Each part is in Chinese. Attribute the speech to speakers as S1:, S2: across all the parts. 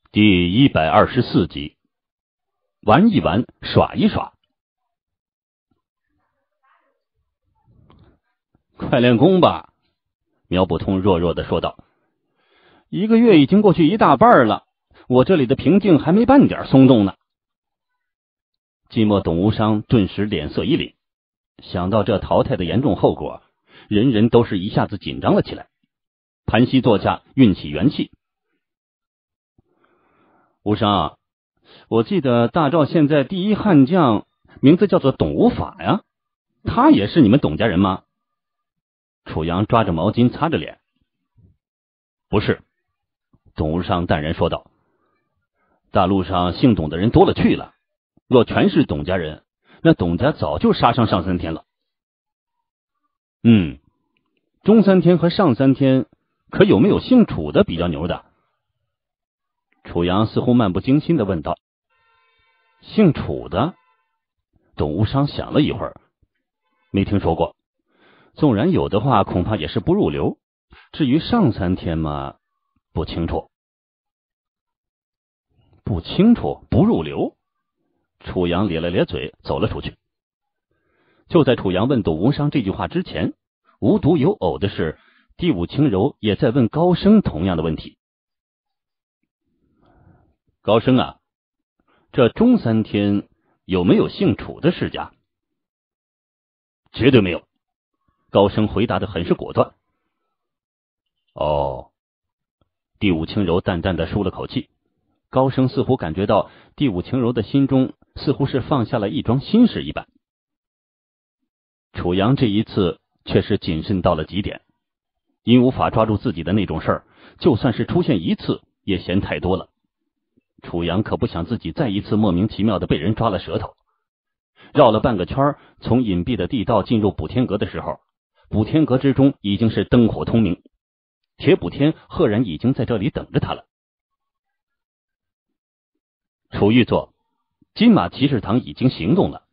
S1: 第124集，玩一玩，耍一耍。快练功吧，苗不通弱弱的说道。1个月已经过去一大半了，我这里的平静还没半点松动呢。寂寞董无伤顿时脸色一凛，想到这淘汰的严重后果，人人都是一下子紧张了起来，盘膝坐下，运起元气。无伤，我记得大赵现在第一悍将名字叫做董无法呀，他也是你们董家人吗？楚阳抓着毛巾擦着脸。不是，董无伤淡然说道。大陆上姓董的人多了去了，若全是董家人，那董家早就杀上上三天了。中三天和上三天，可有没有姓楚的比较牛的？楚阳似乎漫不经心的问道。姓楚的？董无伤想了一会儿，没听说过，纵然有的话，恐怕也是不入流。至于上三天嘛，不清楚。不清楚，不入流。楚阳咧了咧嘴，走了出去。就在楚阳问董无伤这句话之前，无独有偶的是，第五轻柔也在问高升同样的问题。高升啊，这中三天有没有姓楚的世家？绝对没有。高升回答的很是果断。哦，第五轻柔淡淡的舒了口气。高升似乎感觉到第五轻柔的心中似乎是放下了一桩心事一般。楚阳这一次却是谨慎到了极点，因无法抓住自己的那种事儿，就算是出现一次也嫌太多了。楚阳可不想自己再一次莫名其妙的被人抓了舌头。绕了半个圈，从隐蔽的地道进入补天阁的时候，补天阁之中已经是灯火通明，铁补天赫然已经在这里等着他了。楚玉座，金马骑士堂已经行动了。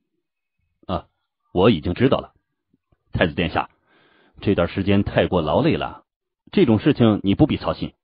S1: 我已经知道了。太子殿下，这段时间太过劳累了，这种事情你不必操心。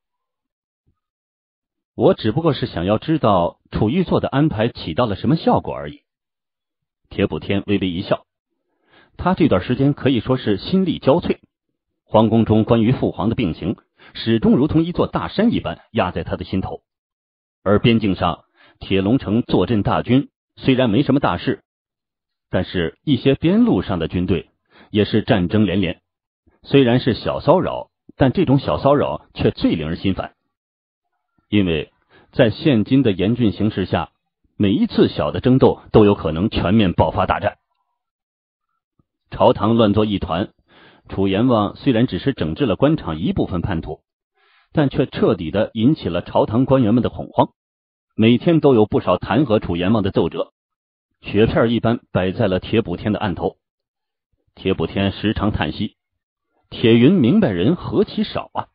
S1: 我只不过是想要知道楚玉座的安排起到了什么效果而已。铁补天微微一笑，他这段时间可以说是心力交瘁，皇宫中关于父皇的病情始终如同一座大山一般压在他的心头，而边境上铁龙城坐镇大军虽然没什么大事，但是一些边路上的军队也是战争连连，虽然是小骚扰，但这种小骚扰却最令人心烦。因为在现今的严峻形势下，每一次小的争斗都有可能全面爆发大战。朝堂乱作一团，楚阎王虽然只是整治了官场一部分叛徒，但却彻底的引起了朝堂官员们的恐慌，每天都有不少弹劾楚阎王的奏折，雪片一般摆在了铁补天的案头。铁补天时常叹息，铁云明白人何其少啊！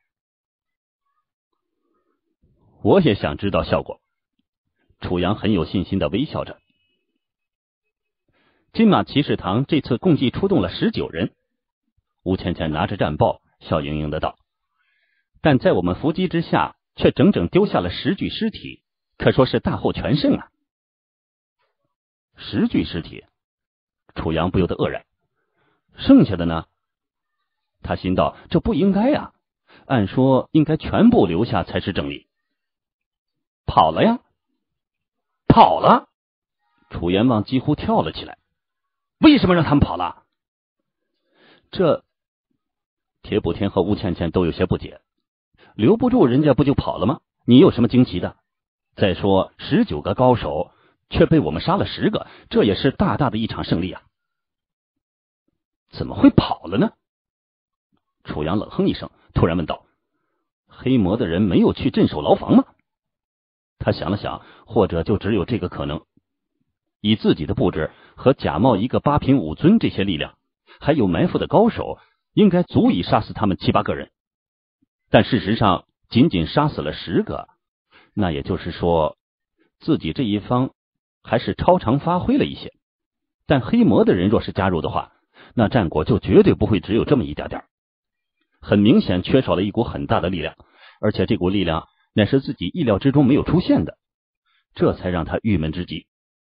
S1: 我也想知道效果。楚阳很有信心的微笑着。金马骑士堂这次共计出动了19人。吴倩倩拿着战报笑盈盈的道，但在我们伏击之下却整整丢下了10具尸体，可说是大获全胜啊。10具尸体？楚阳不由得愕然。剩下的呢？他心道这不应该啊，按说应该全部留下才是正理。跑了呀！跑了！楚阎王几乎跳了起来。为什么让他们跑了？这铁补天和吴倩倩都有些不解。留不住人家不就跑了吗？你有什么惊奇的？再说19个高手却被我们杀了10个，这也是大大的一场胜利啊！怎么会跑了呢？楚阳冷哼一声，突然问道：黑魔的人没有去镇守牢房吗？他想了想，或者就只有这个可能。以自己的布置和假冒一个8品武尊这些力量，还有埋伏的高手，应该足以杀死他们7、8个人。但事实上仅仅杀死了10个，那也就是说自己这一方还是超常发挥了一些。但黑魔的人若是加入的话，那战果就绝对不会只有这么一点点。很明显缺少了一股很大的力量，而且这股力量乃是自己意料之中没有出现的，这才让他郁闷之极。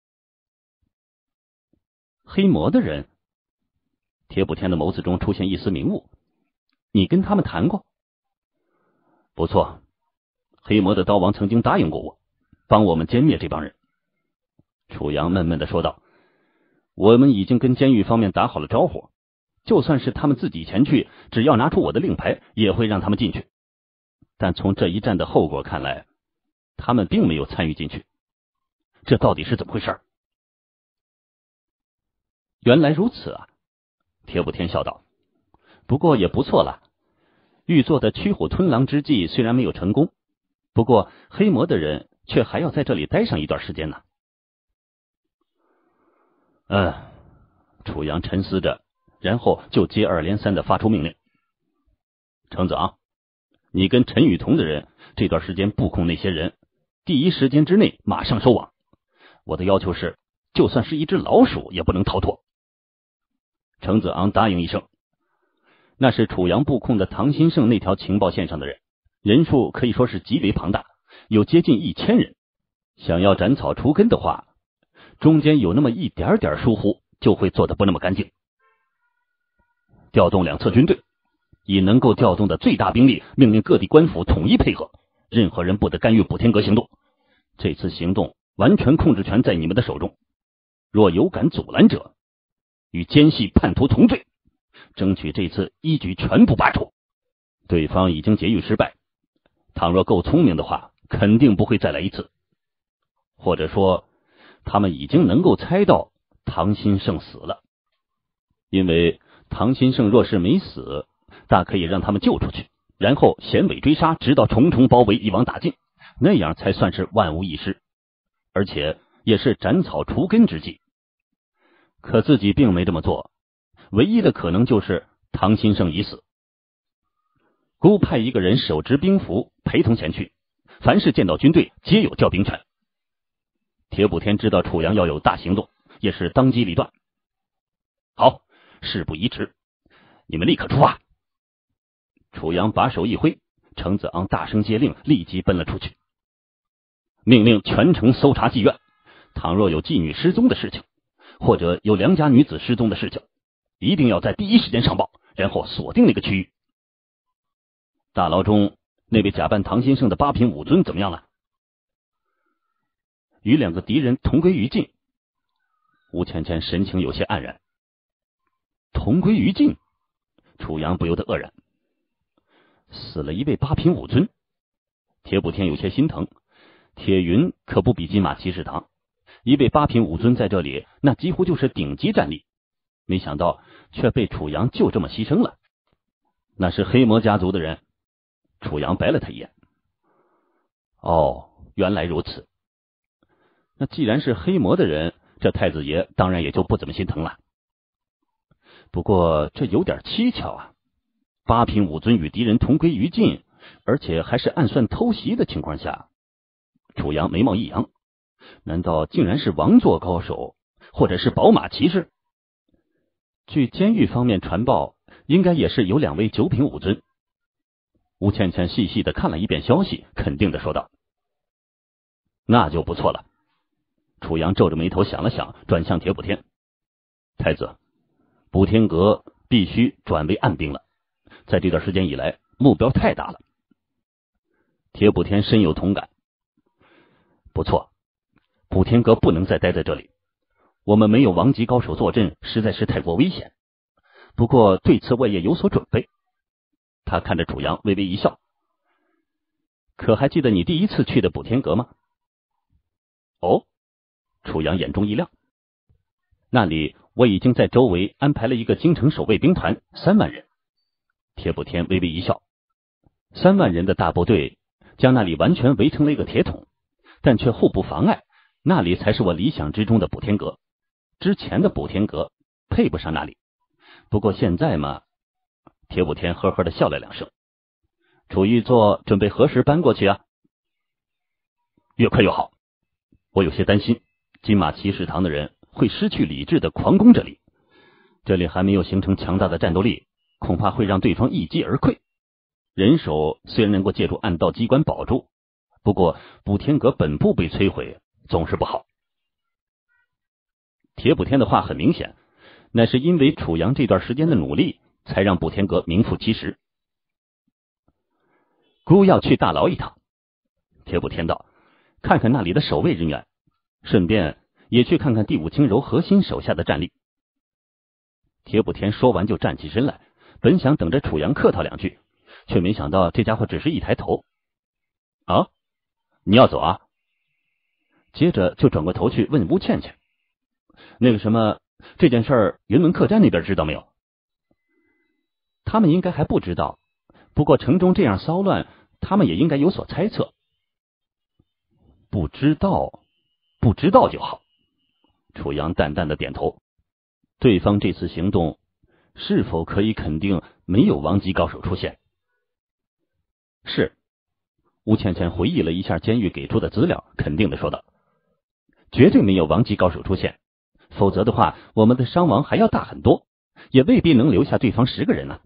S1: 黑魔的人，铁补天的眸子中出现一丝明悟。你跟他们谈过？不错，黑魔的刀王曾经答应过我，帮我们歼灭这帮人。楚阳闷闷地说道，我们已经跟监狱方面打好了招呼，就算是他们自己前去，只要拿出我的令牌，也会让他们进去。但从这一战的后果看来，他们并没有参与进去，这到底是怎么回事？原来如此啊，铁补天笑道，不过也不错了。玉做的驱虎吞狼之计虽然没有成功，不过黑魔的人却还要在这里待上一段时间呢。楚阳沉思着，然后就接二连三地发出命令。程子昂，你跟陈雨桐的人这段时间布控那些人，第一时间之内马上收网。我的要求是，就算是一只老鼠也不能逃脱。程子昂答应一声。那是楚阳布控的唐新胜那条情报线上的人，人数可以说是极为庞大，有接近1000人。想要斩草除根的话，中间有那么一点点疏忽，就会做得不那么干净。调动2侧军队，以能够调动的最大兵力，命令各地官府统一配合，任何人不得干预补天阁行动。这次行动完全控制权在你们的手中，若有敢阻拦者，与奸细叛徒同罪，争取这次一举全部罢黜。对方已经劫狱失败，倘若够聪明的话，肯定不会再来一次。或者说，他们已经能够猜到唐新胜死了，因为唐新胜若是没死，大可以让他们救出去，然后衔尾追杀，直到重重包围，一网打尽，那样才算是万无一失，而且也是斩草除根之计。可自己并没这么做，唯一的可能就是唐新胜已死。孤派一个人手执兵符陪同前去，凡是见到军队皆有调兵权。铁补天知道楚阳要有大行动，也是当机立断。好，事不宜迟，你们立刻出发。楚阳把手一挥，程子昂大声接令，立即奔了出去。命令全城搜查妓院，倘若有妓女失踪的事情，或者有良家女子失踪的事情，一定要在第一时间上报，然后锁定那个区域。大牢中那位假扮唐新胜的八品武尊怎么样了？与2个敌人同归于尽。吴倩倩神情有些黯然。同归于尽？楚阳不由得愕然。死了一位八品武尊，铁补天有些心疼。铁云可不比金马骑士堂，一位八品武尊在这里，那几乎就是顶级战力。没想到却被楚阳就这么牺牲了。那是黑魔家族的人。楚阳白了他一眼。哦，原来如此。那既然是黑魔的人，这太子爷当然也就不怎么心疼了。不过这有点蹊跷啊，八品武尊与敌人同归于尽，而且还是暗算偷袭的情况下。楚阳眉毛一扬，难道竟然是王座高手，或者是宝马骑士？据监狱方面传报，应该也是有2位9品武尊。吴倩倩细细的看了一遍消息，肯定的说道。那就不错了。楚阳皱着眉头想了想，转向铁补天。太子，补天阁必须转为暗兵了，在这段时间以来，目标太大了。铁补天深有同感。不错，补天阁不能再待在这里，我们没有王级高手坐镇，实在是太过危险。不过对此我也有所准备。他看着楚阳微微一笑。可还记得你第一次去的补天阁吗？哦，楚阳眼中一亮。那里我已经在周围安排了一个京城守卫兵团，3万人。铁补天微微一笑。3万人的大部队将那里完全围成了一个铁桶，但却互不妨碍，那里才是我理想之中的补天阁。之前的补天阁配不上那里。不过现在嘛，铁补天呵呵的笑了2声。楚玉座准备何时搬过去啊？越快越好。我有些担心金马骑士堂的人会失去理智的狂攻这里，这里还没有形成强大的战斗力，恐怕会让对方一击而溃。人手虽然能够借助暗道机关保住， 不过补天阁本部被摧毁，总是不好。铁补天的话很明显，乃是因为楚阳这段时间的努力，才让补天阁名副其实。孤要去大牢一趟，铁补天道，看看那里的守卫人员，顺便也去看看第五轻柔核心手下的战力。铁补天说完就站起身来，本想等着楚阳客套两句，却没想到这家伙只是一抬头。啊，你要走啊？接着就转过头去问吴倩倩，那个什么，这件事儿云门客栈那边知道没有？他们应该还不知道，不过城中这样骚乱，他们也应该有所猜测。不知道就好。楚阳淡淡的点头。对方这次行动是否可以肯定没有王级高手出现？是。吴倩倩回忆了一下监狱给出的资料，肯定的说道，绝对没有王级高手出现，否则的话我们的伤亡还要大很多，也未必能留下对方10个人呢。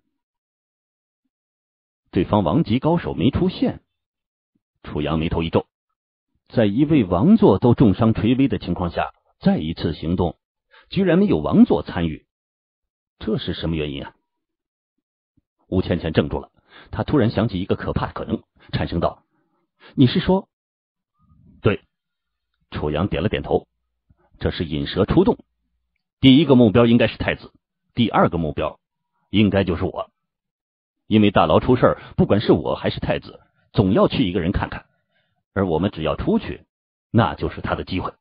S1: 对方王级高手没出现，楚阳眉头一皱，在一位王座都重伤垂危的情况下，再一次行动居然没有王座参与，这是什么原因啊？吴倩倩怔住了，她突然想起一个可怕的可能，产生道，你是说？对。楚阳点了点头，这是引蛇出洞，第一个目标应该是太子，第二个目标应该就是我，因为大牢出事，不管是我还是太子，总要去一个人看看，而我们只要出去，那就是他的机会。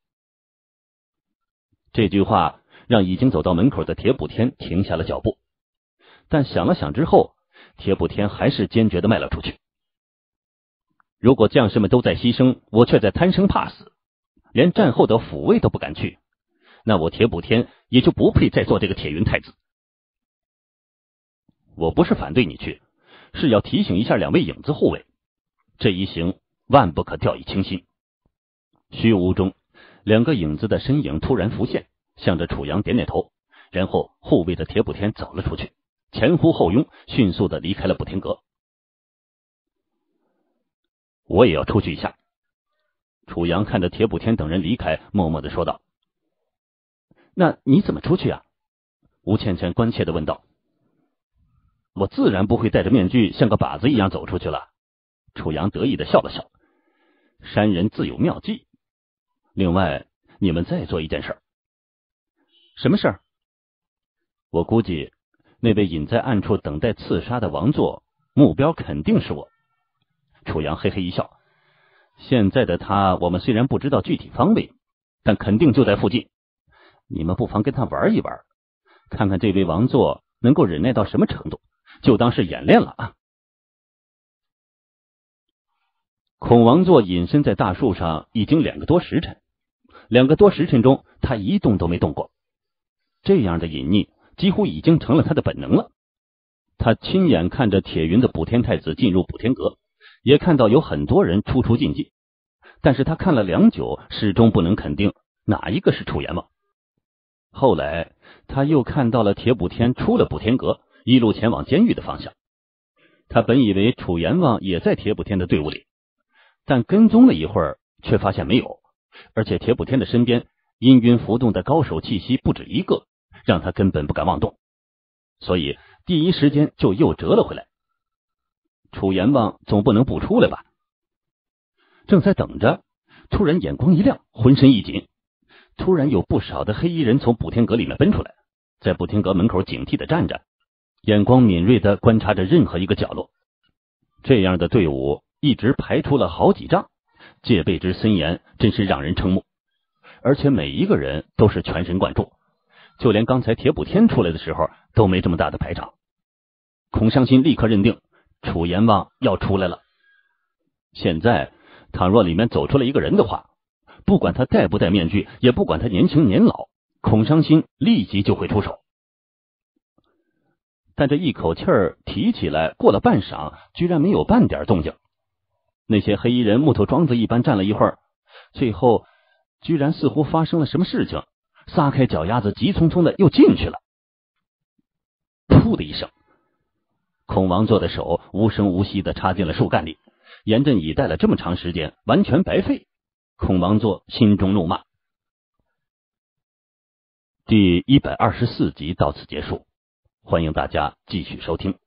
S1: 这句话让已经走到门口的铁补天停下了脚步，但想了想之后，铁补天还是坚决的迈了出去。如果将士们都在牺牲，我却在贪生怕死，连战后的抚慰都不敢去，那我铁补天也就不配再做这个铁云太子。我不是反对你去，是要提醒一下2位影子护卫，这一行万不可掉以轻心。虚无中2个影子的身影突然浮现，向着楚阳点点头，然后护卫着铁补天走了出去，前呼后拥，迅速的离开了补天阁。我也要出去一下。楚阳看着铁补天等人离开，默默的说道。那你怎么出去啊？吴倩倩关切的问道。我自然不会戴着面具像个靶子一样走出去了。楚阳得意的笑了笑。山人自有妙计。另外，你们再做一件事。什么事儿？我估计那位隐在暗处等待刺杀的王座，目标肯定是我。楚阳嘿嘿一笑。现在的他，我们虽然不知道具体方位，但肯定就在附近。你们不妨跟他玩一玩，看看这位王座能够忍耐到什么程度，就当是演练了啊。孔王座隐身在大树上已经2个多时辰，2个多时辰中他一动都没动过。这样的隐匿几乎已经成了他的本能了。他亲眼看着铁云的补天太子进入补天阁，也看到有很多人出进，但是他看了良久，始终不能肯定哪一个是楚阎王。后来他又看到了铁补天出了补天阁，一路前往监狱的方向。他本以为楚阎王也在铁补天的队伍里，但跟踪了一会儿，却发现没有，而且铁补天的身边氤氲浮动的高手气息不止一个，让他根本不敢妄动，所以第一时间就又折了回来。楚阎王总不能不出来吧？正在等着，突然眼光一亮，浑身一紧，突然有不少的黑衣人从补天阁里面奔出来，在补天阁门口警惕的站着，眼光敏锐的观察着任何一个角落。这样的队伍一直排出了好几丈，戒备之森严，真是让人瞠目。而且每一个人都是全神贯注，就连刚才铁补天出来的时候都没这么大的排场。孔尚新立刻认定楚阎王要出来了。现在倘若里面走出来一个人的话，不管他戴不戴面具，也不管他年轻年老，孔尚新立即就会出手。但这一口气儿提起来，过了半晌，居然没有半点动静。那些黑衣人木头桩子一般站了一会儿，最后居然似乎发生了什么事情，撒开脚丫子，急匆匆的又进去了。噗的一声，孔王座的手无声无息的插进了树干里， 严阵以待了这么长时间，完全白费。孔王座心中怒骂。第124集到此结束，欢迎大家继续收听。